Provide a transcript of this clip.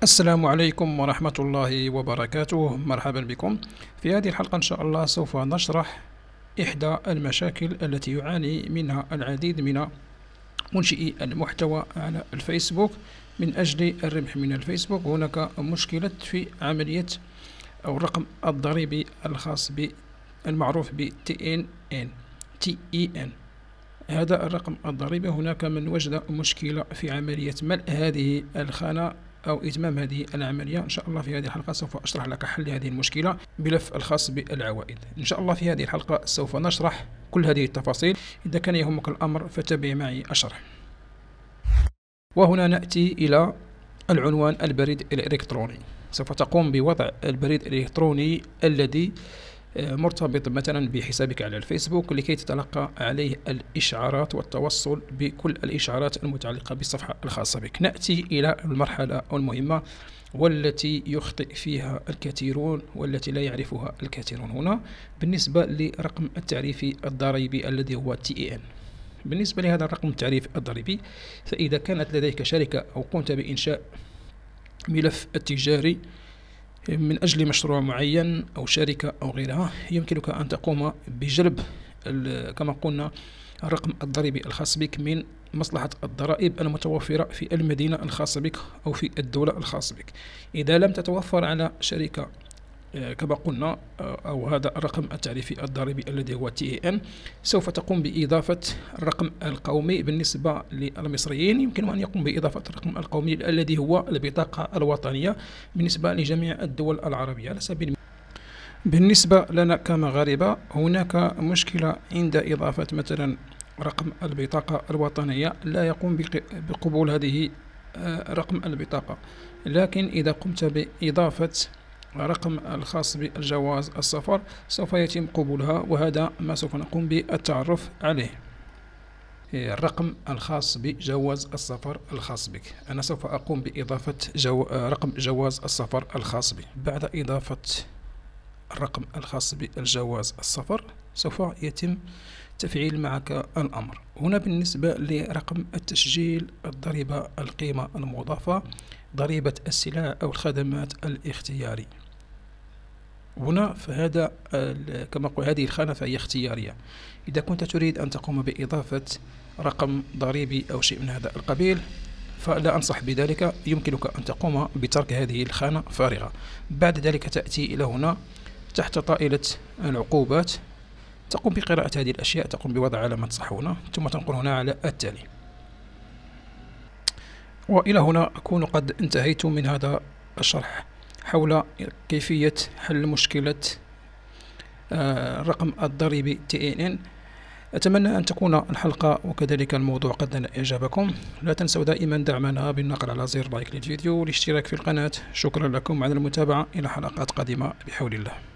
السلام عليكم ورحمة الله وبركاته. مرحبا بكم. في هذه الحلقة إن شاء الله سوف نشرح إحدى المشاكل التي يعاني منها العديد من منشئي المحتوى على الفيسبوك من أجل الربح من الفيسبوك. هناك مشكلة في عملية أو الرقم الضريبي الخاص بالمعروف ب TEN. هذا الرقم الضريبي هناك من وجد مشكلة في عملية ملء هذه الخانة أو إتمام هذه العملية. إن شاء الله في هذه الحلقة سوف أشرح لك حل هذه المشكلة بملف الخاص بالعوائد. إن شاء الله في هذه الحلقة سوف نشرح كل هذه التفاصيل. إذا كان يهمك الأمر فتابع معي الشرح. وهنا نأتي إلى العنوان البريد الإلكتروني. سوف تقوم بوضع البريد الإلكتروني الذي مرتبط مثلا بحسابك على الفيسبوك لكي تتلقى عليه الإشعارات والتوصل بكل الإشعارات المتعلقة بالصفحة الخاصة بك. نأتي إلى المرحلة المهمة والتي يخطئ فيها الكثيرون والتي لا يعرفها الكثيرون. هنا بالنسبة لرقم التعريفي الضريبي الذي هو TEN. بالنسبة لهذا الرقم التعريفي الضريبي، فإذا كانت لديك شركة أو قمت بإنشاء ملف التجاري من أجل مشروع معين أو شركة أو غيرها، يمكنك أن تقوم بجلب كما قلنا الرقم الضريبي الخاص بك من مصلحة الضرائب المتوفرة في المدينة الخاصة بك أو في الدولة الخاصة بك. إذا لم تتوفر على شركة كما قلنا أو هذا الرقم التعريفي الضريبي الذي هو TEN، سوف تقوم بإضافة الرقم القومي. بالنسبة للمصريين يمكن أن يقوم بإضافة الرقم القومي الذي هو البطاقة الوطنية بالنسبة لجميع الدول العربية. على سبيل بالنسبة لنا كمغاربة هناك مشكلة عند إضافة مثلا رقم البطاقة الوطنية، لا يقوم بقبول هذه رقم البطاقة. لكن إذا قمت بإضافة رقم الخاص بالجواز السفر سوف يتم قبولها، وهذا ما سوف نقوم بالتعرف عليه. الرقم الخاص بجواز السفر الخاص بك، أنا سوف أقوم بإضافة رقم جواز السفر الخاص بي. بعد إضافة الرقم الخاص بالجواز السفر سوف يتم تفعيل معك الأمر. هنا بالنسبة لرقم التسجيل الضريبة القيمة المضافة، ضريبة السلع أو الخدمات الاختياري. هنا فهذا كما قلت هذه الخانة فهي اختيارية. إذا كنت تريد أن تقوم بإضافة رقم ضريبي أو شيء من هذا القبيل فلا أنصح بذلك، يمكنك أن تقوم بترك هذه الخانة فارغة. بعد ذلك تأتي إلى هنا تحت طائلة العقوبات، تقوم بقراءة هذه الأشياء، تقوم بوضع علامة صح هنا، ثم تنقل هنا على التالي. وإلى هنا أكون قد انتهيت من هذا الشرح حول كيفية حل مشكلة الرقم الضريبي TEN. أتمنى أن تكون الحلقة وكذلك الموضوع قد نال إعجابكم. لا تنسوا دائما دعمنا بالنقر على زر لايك للفيديو والاشتراك في القناة. شكرا لكم على المتابعة، إلى حلقات قادمة بحول الله.